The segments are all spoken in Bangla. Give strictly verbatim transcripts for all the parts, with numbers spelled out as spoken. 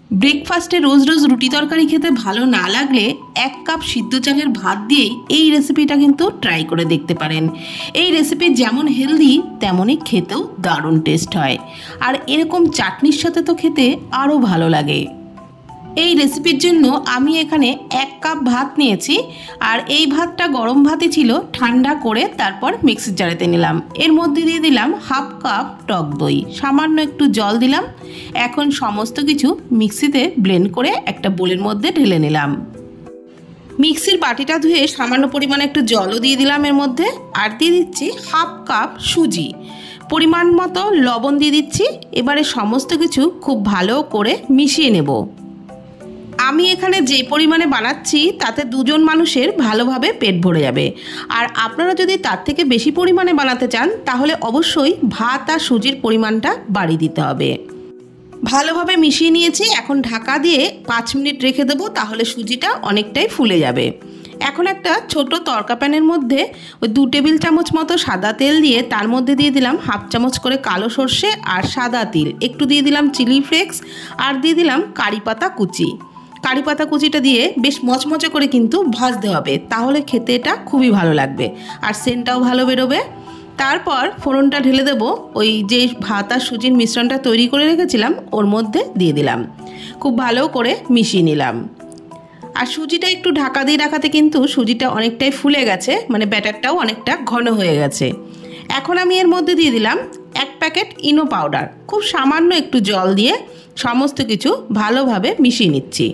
ব্রেকফাস্টে রোজ রোজ রুটি তরকারি খেতে ভালো না লাগলে এক কাপ সিদ্ধ চালের ভাত দিয়েই এই রেসিপিটা কিন্তু ট্রাই করে দেখতে পারেন। এই রেসিপি যেমন হেলদি তেমনই খেতেও দারুণ টেস্ট হয়, আর এরকম চাটনির সাথে তো খেতে আরও ভালো লাগে। এই রেসিপির জন্য আমি এখানে এক কাপ ভাত নিয়েছি, আর এই ভাতটা গরম ভাতই ছিল, ঠান্ডা করে তারপর মিক্সির জারেতে নিলাম। এর মধ্যে দিয়ে দিলাম হাফ কাপ টক দই, সামান্য একটু জল দিলাম। এখন সমস্ত কিছু মিক্সিতে ব্লেন্ড করে একটা বোলের মধ্যে ঢেলে নিলাম। মিক্সির বাটিটা ধুয়ে সামান্য পরিমাণে একটু জলও দিয়ে দিলাম এর মধ্যে, আর দিয়ে দিচ্ছি হাফ কাপ সুজি, পরিমাণ মতো লবণ দিয়ে দিচ্ছি। এবারে সমস্ত কিছু খুব ভালো করে মিশিয়ে নেব। আমি এখানে যে পরিমাণে বানাচ্ছি তাতে দুজন মানুষের ভালোভাবে পেট ভরে যাবে, আর আপনারা যদি তার থেকে বেশি পরিমাণে বানাতে চান তাহলে অবশ্যই ভাত আর সুজির পরিমাণটা বাড়িয়ে দিতে হবে। ভালোভাবে মিশিয়ে নিয়েছি, এখন ঢাকা দিয়ে পাঁচ মিনিট রেখে দেবো, তাহলে সুজিটা অনেকটাই ফুলে যাবে। এখন একটা ছোট তড়কা প্যানের মধ্যে ওই দু টেবিল চামচ মতো সাদা তেল দিয়ে তার মধ্যে দিয়ে দিলাম হাফ চামচ করে কালো সর্ষে আর সাদা তিল, একটু দিয়ে দিলাম চিলি ফ্লেক্স, আর দিয়ে দিলাম কারি পাতা কুচি। কারি পাতা কুচিটা দিয়ে বেশ মচমচে করে কিন্তু ভাজতে হবে, তাহলে খেতে এটা খুবই ভালো লাগবে আর সেন্টটাও ভালো বেরোবে। তারপর ফোড়নটা ঢেলে দেব, ওই যে ভাত আর সুজির মিশ্রণটা তৈরি করে রেখেছিলাম ওর মধ্যে দিয়ে দিলাম, খুব ভালো করে মিশিয়ে নিলাম। আর সুজিটা একটু ঢাকা দিয়ে রাখাতে কিন্তু সুজিটা অনেকটাই ফুলে গেছে, মানে ব্যাটারটাও অনেকটা ঘন হয়ে গেছে। এখন আমি এর মধ্যে দিয়ে দিলাম এক প্যাকেট ইনো পাউডার, খুব সামান্য একটু জল দিয়ে সমস্ত কিছু ভালোভাবে মিশিয়ে নিচ্ছি।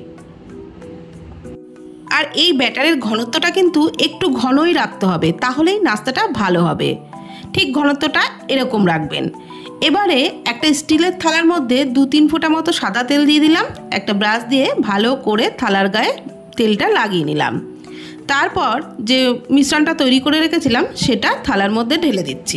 আর এই ব্যাটারের ঘনত্বটা কিন্তু একটু ঘনই রাখতে হবে, তাহলেই নাস্তাটা ভালো হবে। ঠিক ঘনত্বটা এরকম রাখবেন। এবারে একটা স্টিলের থালার মধ্যে দু তিন ফোঁটা মতো সাদা তেল দিয়ে দিলাম, একটা ব্রাশ দিয়ে ভালো করে থালার গায়ে তেলটা লাগিয়ে নিলাম। তারপর যে মিশ্রণটা তৈরি করে রেখেছিলাম সেটা থালার মধ্যে ঢেলে দিচ্ছি,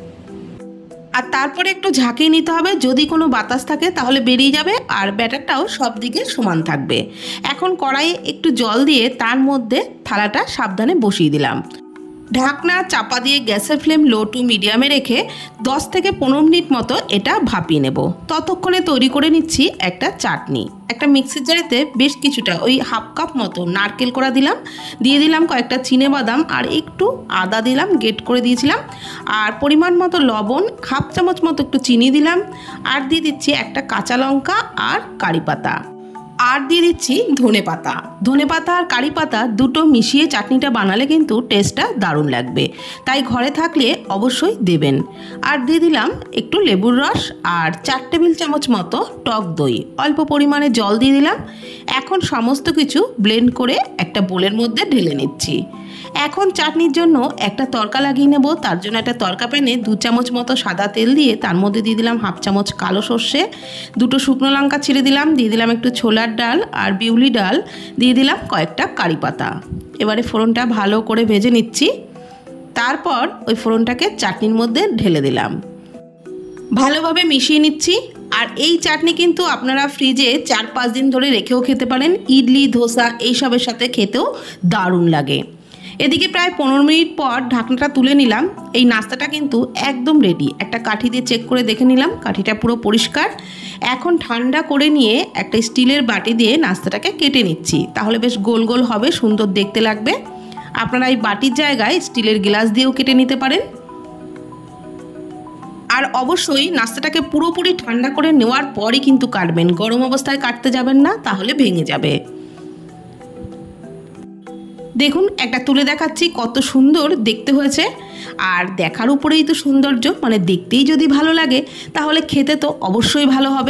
আর তারপরে একটু ঝাঁকিয়ে নিতে হবে, যদি কোনো বাতাস থাকে তাহলে বেরিয়ে যাবে, আর ব্যাটারটাও সব দিকে সমান থাকবে। এখন কড়াইয়ে একটু জল দিয়ে তার মধ্যে থালাটা সাবধানে বসিয়ে দিলাম। ঢাকনা চাপা দিয়ে গ্যাসের ফ্লেম লো টু মিডিয়ামে রেখে দশ থেকে পনেরো মিনিট মতো এটা ভাপিয়ে নেব। ততক্ষণে তৈরি করে নিচ্ছি একটা চাটনি। একটা মিক্সির জারেতে বেশ কিছুটা ওই হাফ কাপ মতো নারকেল কোড়া দিলাম, দিয়ে দিলাম কয়েকটা চিনে বাদাম আর একটু আদা দিলাম, গ্রেট করে দিয়েছিলাম, আর পরিমাণ মতো লবণ, হাফ চামচ মতো একটু চিনি দিলাম, আর দিয়ে দিচ্ছি একটা কাঁচা লঙ্কা আর কারি পাতা, আর দিয়ে দিচ্ছি ধনে পাতা। ধনে পাতা আর কারি পাতা দুটো মিশিয়ে চাটনিটা বানালে কিন্তু টেস্টটা দারুণ লাগবে, তাই ঘরে থাকলে অবশ্যই দেবেন। আর দিয়ে দিলাম একটু লেবুর রস আর চার টেবিল চামচ মতো টক দই, অল্প পরিমাণে জল দিয়ে দিলাম। এখন সমস্ত কিছু ব্লেন্ড করে একটা বোলের মধ্যে ঢেলে নিচ্ছি। এখন চাটনির জন্য একটা তড়কা লাগিয়ে নেব। তার জন্য একটা তড়কা প্যানে দু চামচ মতো সাদা তেল দিয়ে তার মধ্যে দিয়ে দিলাম হাফ চামচ কালো সর্ষে, দুটো শুকনো লঙ্কা ছিঁড়ে দিলাম, দিয়ে দিলাম একটু ছোলার ডাল আর বিউলি ডাল, দিয়ে দিলাম কয়েকটা কারি পাতা। এবারে ফোড়নটা ভালো করে ভেজে নিচ্ছি। তারপর ওই ফোড়নটাকে চাটনির মধ্যে ঢেলে দিলাম, ভালোভাবে মিশিয়ে নিচ্ছি। আর এই চাটনি কিন্তু আপনারা ফ্রিজে চার পাঁচ দিন ধরে রেখেও খেতে পারেন, ইডলি ধোসা এইসবের সাথে খেতেও দারুণ লাগে। এদিকে প্রায় পনেরো মিনিট পর ঢাকনাটা তুলে নিলাম। এই নাস্তাটা কিন্তু একদম রেডি। একটা কাঠি দিয়ে চেক করে দেখে নিলাম, কাঠিটা পুরো পরিষ্কার। এখন ঠান্ডা করে নিয়ে একটা স্টিলের বাটি দিয়ে নাস্তাটাকে কেটে নিচ্ছি, তাহলে বেশ গোল গোল হবে, সুন্দর দেখতে লাগবে। আপনারা এই বাটির জায়গায় স্টিলের গ্লাস দিয়েও কেটে নিতে পারেন। আর অবশ্যই নাস্তাটাকে পুরোপুরি ঠান্ডা করে নেওয়ার পরই কিন্তু কাটবেন, গরম অবস্থায় কাটতে যাবেন না, তাহলে ভেঙে যাবে। দেখুন একটা তুলে দেখাচ্ছি, কত সুন্দর দেখতে হয়েছে। আর দেখার উপরেই তো সৌন্দর্য, মানে দেখতেই যদি ভালো লাগে তাহলে খেতে তো অবশ্যই ভালো হবে।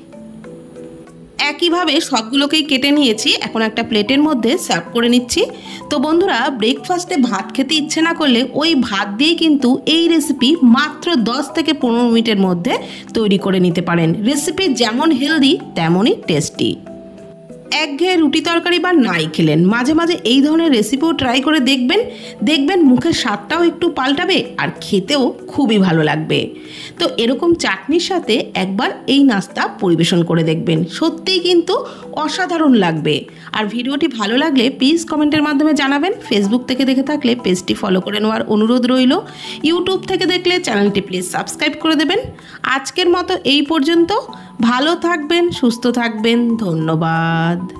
একইভাবে সবগুলোকেই কেটে নিয়েছি, এখন একটা প্লেটের মধ্যে সার্ভ করে নিচ্ছি। তো বন্ধুরা, ব্রেকফাস্টে ভাত খেতে ইচ্ছে না করলে ওই ভাত দিয়েই কিন্তু এই রেসিপি মাত্র দশ থেকে পনেরো মিনিটের মধ্যে তৈরি করে নিতে পারেন। রেসিপি যেমন হেলদি তেমনই টেস্টি। একঘেয়ে রুটি তরকারি বা নাই খেলেন, মাঝে মাঝে এই ধরনের রেসিপিও ট্রাই করে দেখবেন, দেখবেন মুখের স্বাদটাও একটু পাল্টাবে আর খেতেও খুবই ভালো লাগবে। তো এরকম চাটনির সাথে একবার এই নাস্তা পরিবেশন করে দেখবেন, সত্যিই কিন্তু অসাধারণ লাগবে। আর ভিডিওটি ভালো লাগলে প্লিজ কমেন্টের মাধ্যমে জানাবেন। ফেসবুক থেকে দেখে থাকলে পেজটি ফলো করে নেওয়ার অনুরোধ রইল। ইউটিউব থেকে দেখলে চ্যানেলটি প্লিজ সাবস্ক্রাইব করে দেবেন। আজকের মতো এই পর্যন্ত। ভালো থাকবেন, সুস্থ থাকবেন, ধন্যবাদ।